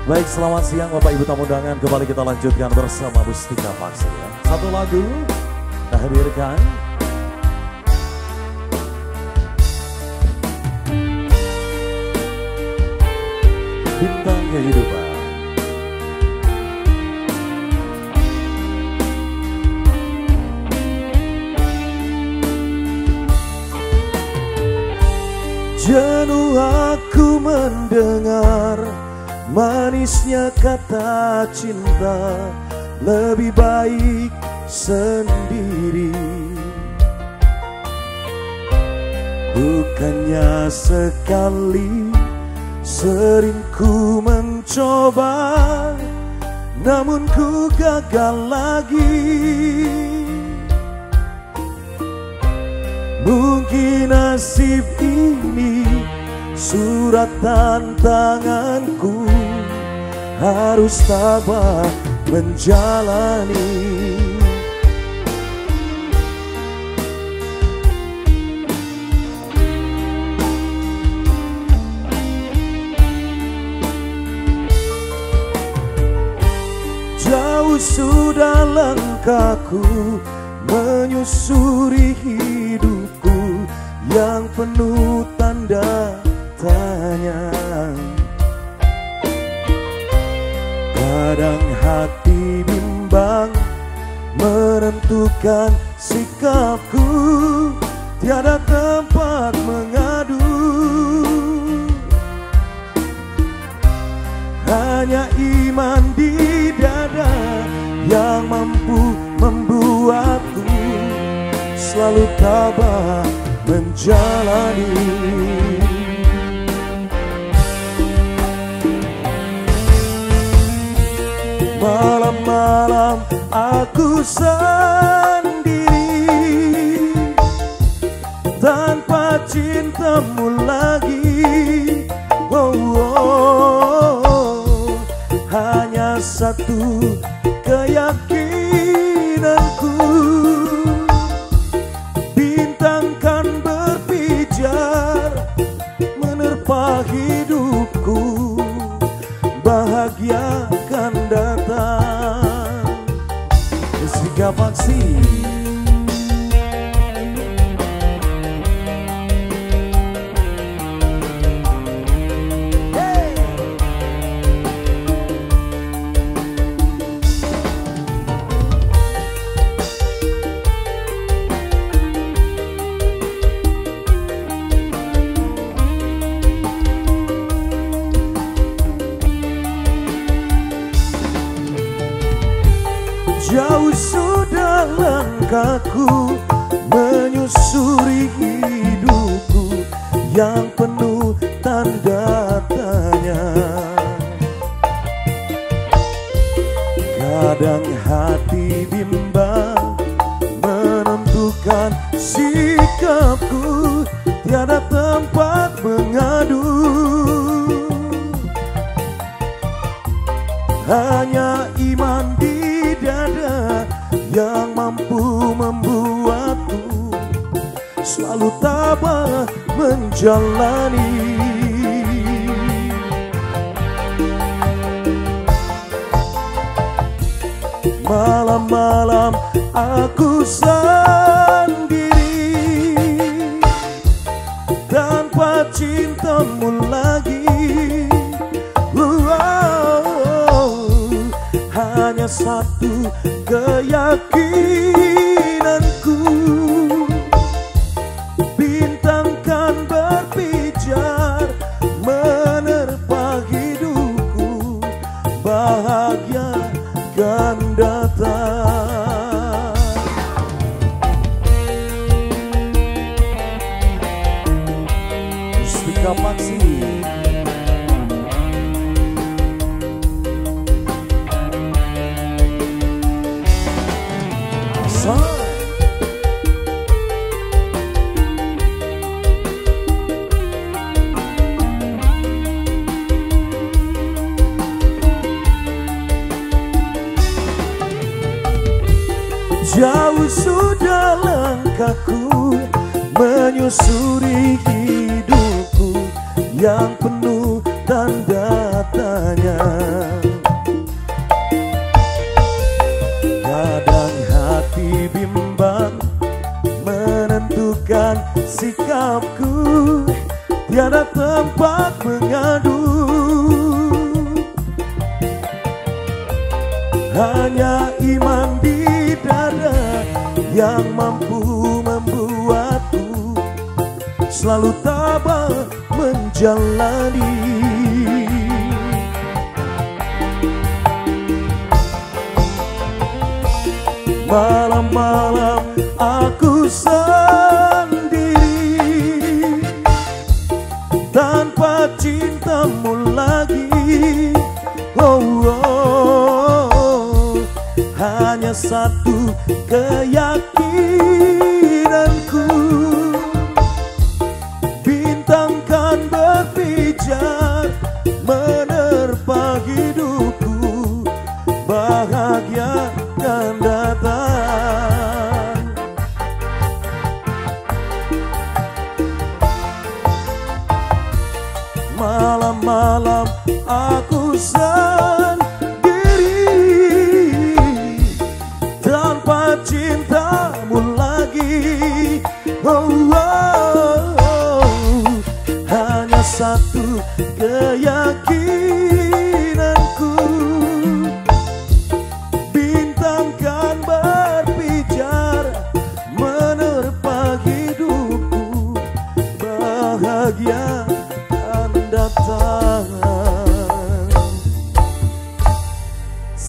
Baik, selamat siang Bapak Ibu tamu undangan. Kembali kita lanjutkan bersama Mustika Paksi ya. Satu lagu kita hadirkan. Bintang Kehidupan. Jenuh aku mendengar manisnya kata cinta, lebih baik sendiri. Bukannya sekali sering ku mencoba, namun ku gagal lagi. Mungkin nasib ini surat tantanganku, harus tabah menjalani. Jauh sudah langkahku menyusuri hidupku yang penuh tanda tanya. Kadang hati bimbang menentukan sikapku, tiada tempat mengadu. Hanya iman di dada yang mampu membuatku selalu tabah menjalani. Malam-malam aku sendiri, tanpa cintamu lagi. Oh, oh, hanya satu keyakinanku, bintang kan berpijar menerpa hidupku, bahagia kan datang. Mustika Paksi. Jauh sudah langkahku menyusuri hidupku yang penuh tanda tanya. Kadang hati bimbang menentukan sikapku, tiada tempat mengadu. Hanya iman di dada yang mampu membuatku selalu tabah menjalani. Malam-malam aku sendiri, tanpa cintamu lagi. Hanya satu keyakinanku, bintang kan berpijar menerpa hidupku, bahagia kan datang. Mustika Paksi. Jauh sudah langkahku menyusuri hidupku yang penuh tanda matanya. Kadang hati bimbang menentukan sikapku, tiada tempat mengadu. Hanya iman di dada yang mampu membuatku selalu tabah menjalani. Malam-malam aku sendiri tanpa cintamu lagi. Oh, oh, hanya satu keyakinanku, bintang kan berpijar menerpa hidupku, bahagia kan datang. Malam-malam aku sendiri tanpa cintamu lagi. Oh,